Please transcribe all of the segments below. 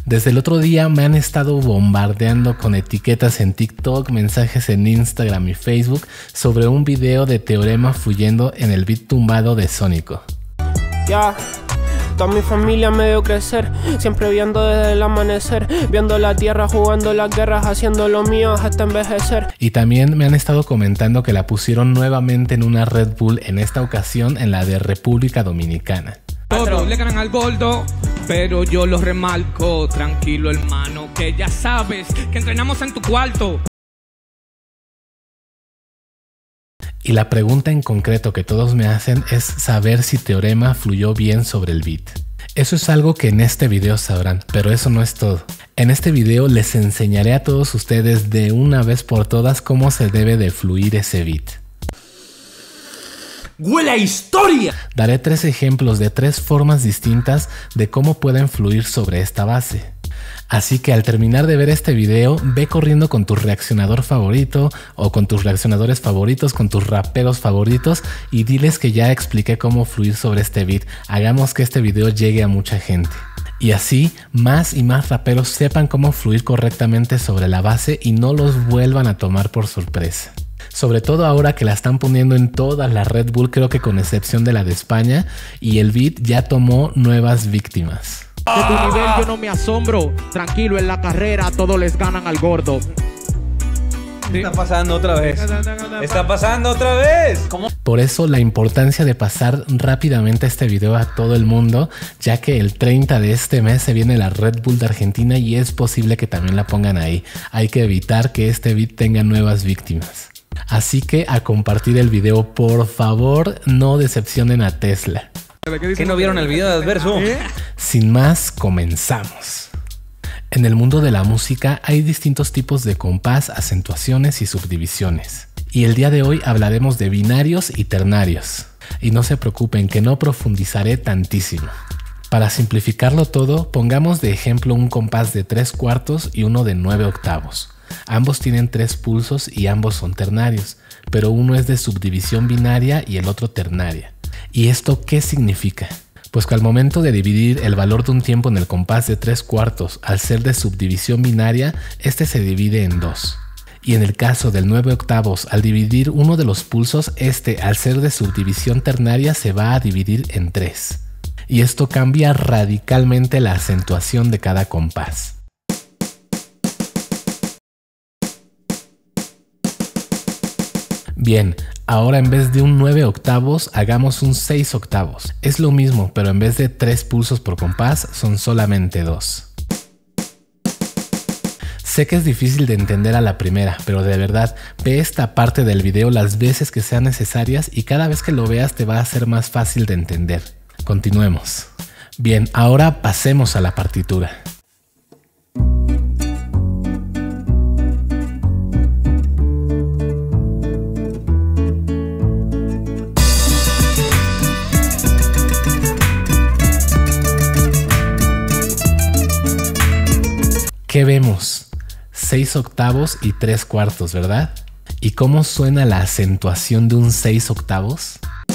Desde el otro día me han estado bombardeando con etiquetas en TikTok, mensajes en Instagram y Facebook sobre un video de Teorema fluyendo en el beat tumbado de Sónico. Ya, toda mi familia me vio crecer, siempre viendo desde el amanecer, viendo la tierra, jugando las guerras, haciendo lo mío hasta envejecer. Y también me han estado comentando que la pusieron nuevamente en una Red Bull, en esta ocasión en la de República Dominicana. Todos le ganan al gordo, pero yo lo remarco. Tranquilo, hermano, que ya sabes que entrenamos en tu cuarto. Y la pregunta en concreto que todos me hacen es saber si Teorema fluyó bien sobre el beat. Eso es algo que en este video sabrán, pero eso no es todo. En este video les enseñaré a todos ustedes de una vez por todas cómo se debe de fluir ese beat. ¡Huele a historia! Daré 3 ejemplos de 3 formas distintas de cómo pueden fluir sobre esta base. Así que al terminar de ver este video, ve corriendo con tu reaccionador favorito o con tus reaccionadores favoritos, con tus raperos favoritos y diles que ya expliqué cómo fluir sobre este beat. Hagamos que este video llegue a mucha gente. Y así, más y más raperos sepan cómo fluir correctamente sobre la base y no los vuelvan a tomar por sorpresa. Sobre todo ahora que la están poniendo en todas las Red Bull, creo que con excepción de la de España, y el beat ya tomó nuevas víctimas. De tu nivel yo no me asombro, tranquilo en la carrera todos les ganan al gordo. Está pasando otra vez. Está pasando otra vez. ¿Cómo? Por eso la importancia de pasar rápidamente este video a todo el mundo, ya que el 30 de este mes se viene la Red Bull de Argentina y es posible que también la pongan ahí. Hay que evitar que este beat tenga nuevas víctimas. Así que a compartir el video, por favor, no decepcionen a Tesla. ¿Qué no vieron el video de Adverso? Sin más, comenzamos. En el mundo de la música hay distintos tipos de compás, acentuaciones y subdivisiones. Y el día de hoy hablaremos de binarios y ternarios. Y no se preocupen que no profundizaré tantísimo. Para simplificarlo todo, pongamos de ejemplo un compás de 3/4 y uno de 9/8. Ambos tienen 3 pulsos y ambos son ternarios, pero uno es de subdivisión binaria y el otro ternaria. ¿Y esto qué significa? Pues que al momento de dividir el valor de un tiempo en el compás de 3/4, al ser de subdivisión binaria, este se divide en 2. Y en el caso del 9/8, al dividir uno de los pulsos, este al ser de subdivisión ternaria se va a dividir en 3. Y esto cambia radicalmente la acentuación de cada compás. Bien, ahora en vez de un 9/8 hagamos un 6/8. Es lo mismo, pero en vez de 3 pulsos por compás son solamente 2. Sé que es difícil de entender a la primera, pero de verdad, ve esta parte del video las veces que sean necesarias y cada vez que lo veas te va a ser más fácil de entender. Continuemos. Bien, ahora pasemos a la partitura. ¿Qué vemos? 6/8 y 3/4, ¿verdad? ¿Y cómo suena la acentuación de un 6/8?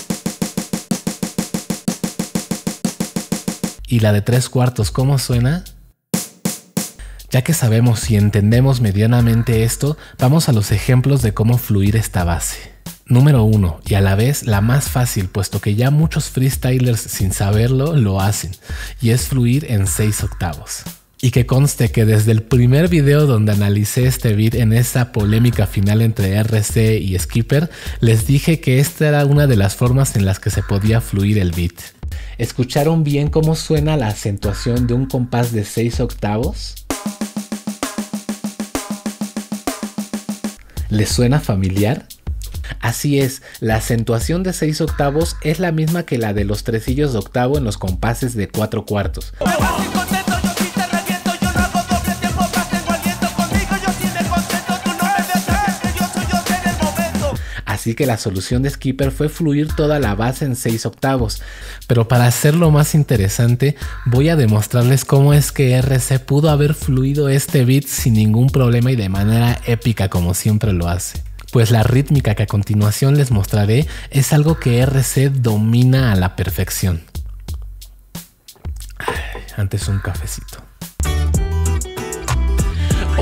¿Y la de 3/4 cómo suena? Ya que sabemos y entendemos medianamente esto, vamos a los ejemplos de cómo fluir esta base. Número 1, y a la vez la más fácil, puesto que ya muchos freestylers sin saberlo lo hacen, y es fluir en 6/8. Y que conste que desde el primer video donde analicé este beat en esa polémica final entre RC y Skipper, les dije que esta era una de las formas en las que se podía fluir el beat. ¿Escucharon bien cómo suena la acentuación de un compás de 6/8? ¿Les suena familiar? Así es, la acentuación de 6/8 es la misma que la de los tresillos de octavo en los compases de 4/4. Así que la solución de Skipper fue fluir toda la base en 6/8. Pero para hacerlo más interesante, voy a demostrarles cómo es que RC pudo haber fluido este beat sin ningún problema y de manera épica como siempre lo hace. Pues la rítmica que a continuación les mostraré es algo que RC domina a la perfección. Antes un cafecito.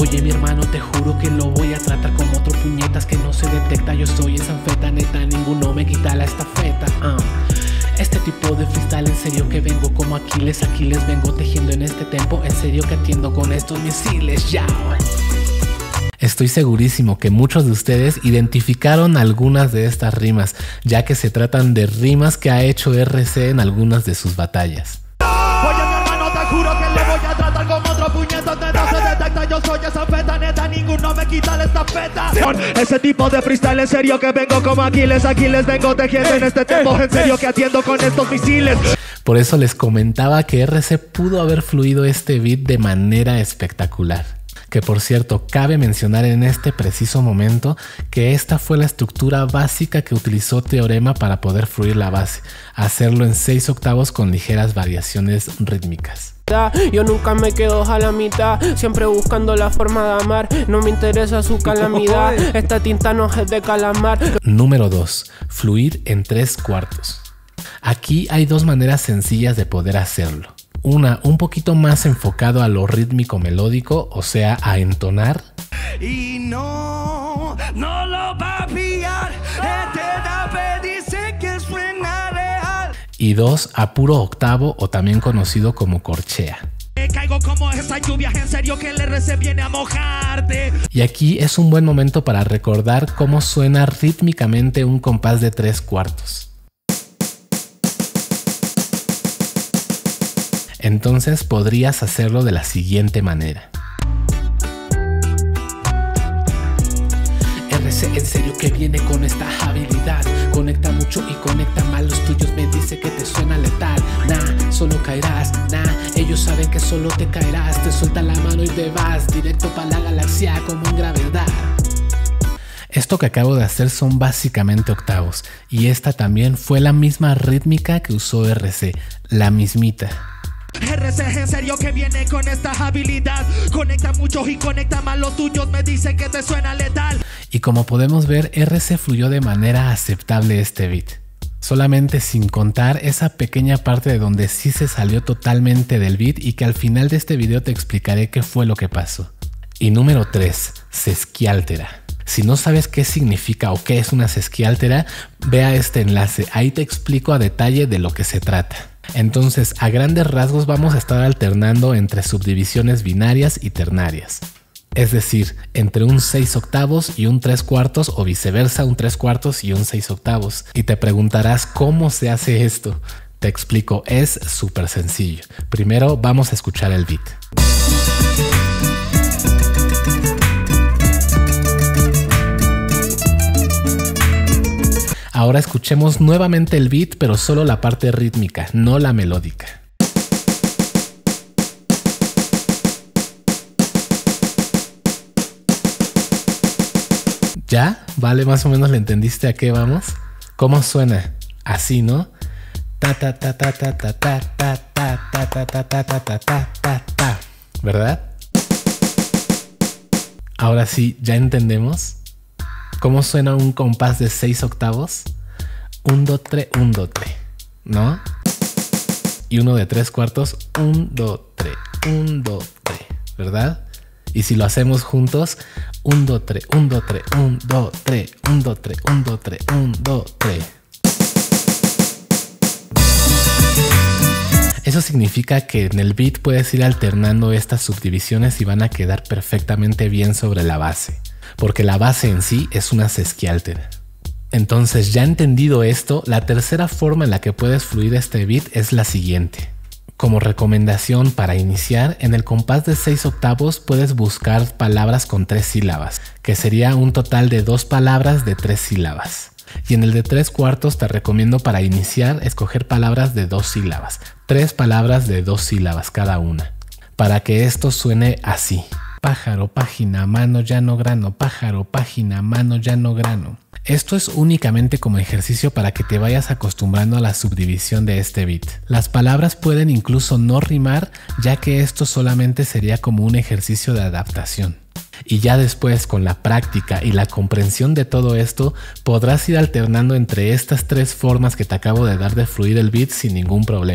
Oye mi hermano, te juro que lo voy a tratar como otro puñetas que no se detecta. Yo soy esa feta neta, ninguno me quita la estafeta. Este tipo de freestyle, en serio que vengo como Aquiles. Aquí les vengo tejiendo en este tempo, en serio que atiendo con estos misiles. Ya. Estoy segurísimo que muchos de ustedes identificaron algunas de estas rimas, ya que se tratan de rimas que ha hecho RC en algunas de sus batallas. Oye mi hermano, te juro que lo voy a tratar como otro puñetas que no se detecta. Yo soy esa feta neta, ninguno me quita la estafeta. Ese tipo de freestyle, en serio que vengo como Aquiles. Aquí les vengo tejiendo en este tempo, en serio que atiendo con estos misiles. Por eso les comentaba que RC pudo haber fluido este beat de manera espectacular. Que por cierto, cabe mencionar en este preciso momento que esta fue la estructura básica que utilizó Teorema para poder fluir la base, hacerlo en 6 octavos con ligeras variaciones rítmicas. Yo nunca me quedo a la mitad, siempre buscando la forma de amar. No me interesa su calamidad, esta tinta no es de calamar. Número 2. Fluir en 3/4. Aquí hay 2 maneras sencillas de poder hacerlo. Una, un poquito más enfocado a lo rítmico melódico, o sea, a entonar. Y no lo va a pillar. Dice que suena real. Y 2, a puro octavo o también conocido como corchea. Caigo como esa lluvia, en serio que el RC viene a mojarte. Y aquí es un buen momento para recordar cómo suena rítmicamente un compás de 3/4. Entonces podrías hacerlo de la siguiente manera. RC en serio que viene con esta habilidad. Conecta mucho y conecta mal, los tuyos me dice que te suena letal. Nah, solo caerás, nah, ellos saben que solo te caerás. Te sueltan la mano y te vas directo para la galaxia como en gravedad. Esto que acabo de hacer son básicamente octavos. Y esta también fue la misma rítmica que usó RC, la mismita. RC en serio que viene con esta habilidad. Conecta mucho y conecta mal, los tuyos me dicen que te suena letal. Y como podemos ver, RC fluyó de manera aceptable este beat. Solamente sin contar esa pequeña parte de donde sí se salió totalmente del beat y que al final de este video te explicaré qué fue lo que pasó. Y número 3, sesquiáltera. Si no sabes qué significa o qué es una sesquiáltera, ve a este enlace, ahí te explico a detalle de lo que se trata. Entonces, a grandes rasgos vamos a estar alternando entre subdivisiones binarias y ternarias. Es decir, entre un 6 octavos y un 3/4 o viceversa, un 3/4 y un 6 octavos. Y te preguntarás cómo se hace esto. Te explico, es súper sencillo. Primero vamos a escuchar el beat. Ahora escuchemos nuevamente el beat, pero solo la parte rítmica, no la melódica. ¿Ya? ¿Vale? Más o menos le entendiste a qué vamos. ¿Cómo suena? Así, ¿no? Ta ta ta ta ta ta ta ta ta ta ta ta ta ta ta ta ta, ¿verdad? Ahora sí, ¿ya entendemos cómo suena un compás de 6 octavos? 1, 2, 3, 1, 2, 3, ¿no? Y uno de 3/4, 1, 2, 3, 1, 2, 3, ¿verdad? Y si lo hacemos juntos, 1, 2, 3, 1, 2, 3, 1, 2, 3, 1, 2, 3, 1, 2, 3, 1, 2, 3. Eso significa que en el beat puedes ir alternando estas subdivisiones y van a quedar perfectamente bien sobre la base, porque la base en sí es una sesquiáltera. Entonces, ya entendido esto, la tercera forma en la que puedes fluir este beat es la siguiente. Como recomendación para iniciar, en el compás de 6 octavos puedes buscar palabras con 3 sílabas, que sería un total de 2 palabras de 3 sílabas. Y en el de 3/4 te recomiendo para iniciar escoger palabras de 2 sílabas, 3 palabras de 2 sílabas cada una, para que esto suene así. Pájaro, página, mano, llano, grano, pájaro, página, mano, llano, grano. Esto es únicamente como ejercicio para que te vayas acostumbrando a la subdivisión de este beat. Las palabras pueden incluso no rimar, ya que esto solamente sería como un ejercicio de adaptación. Y ya después, con la práctica y la comprensión de todo esto, podrás ir alternando entre estas 3 formas que te acabo de dar de fluir el beat sin ningún problema.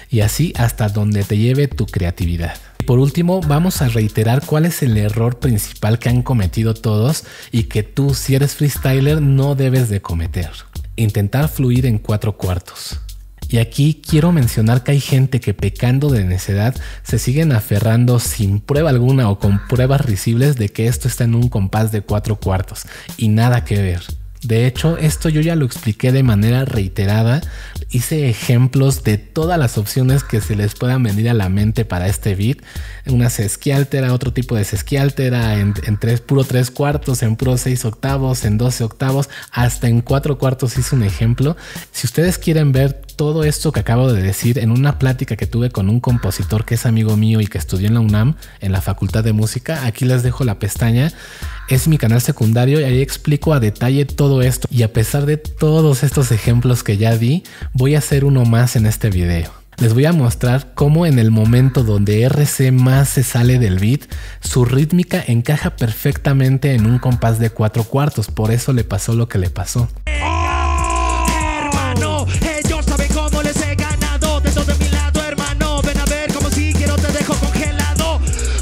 y así hasta donde te lleve tu creatividad. Por último, vamos a reiterar cuál es el error principal que han cometido todos y que tú, si eres freestyler, no debes de cometer. Intentar fluir en 4/4. Y aquí quiero mencionar que hay gente que, pecando de necedad, se siguen aferrando sin prueba alguna o con pruebas risibles de que esto está en un compás de 4/4 y nada que ver. De hecho, esto yo ya lo expliqué de manera reiterada. Hice ejemplos de todas las opciones que se les puedan venir a la mente para este beat. Una sesquiáltera, otro tipo de sesquiáltera, en puro 3/4, en puro 6/8, en 12/8, hasta en 4/4 hice un ejemplo. Si ustedes quieren ver todo esto que acabo de decir en una plática que tuve con un compositor que es amigo mío y que estudió en la UNAM, en la Facultad de Música, aquí les dejo la pestaña. Es mi canal secundario y ahí explico a detalle todo esto. Y a pesar de todos estos ejemplos que ya di, voy a hacer uno más en este video. Les voy a mostrar cómo en el momento donde RC más se sale del beat, su rítmica encaja perfectamente en un compás de 4/4. Por eso le pasó lo que le pasó. Hermano, ellos saben cómo les he ganado. Dentro de mi lado, hermano, ven a ver como si quiero te dejo congelado.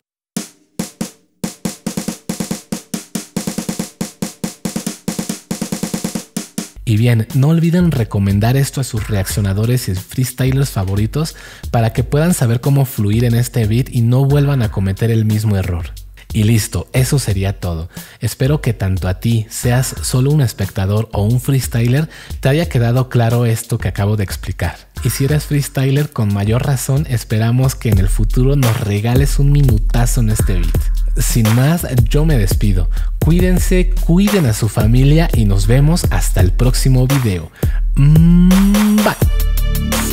Y bien, no olviden recomendar esto a sus reaccionadores y freestylers favoritos para que puedan saber cómo fluir en este beat y no vuelvan a cometer el mismo error. Y listo, eso sería todo. Espero que tanto a ti, seas solo un espectador o un freestyler, te haya quedado claro esto que acabo de explicar. Y si eres freestyler, con mayor razón esperamos que en el futuro nos regales un minutazo en este beat. Sin más, yo me despido. Cuídense, cuiden a su familia y nos vemos hasta el próximo video. Bye.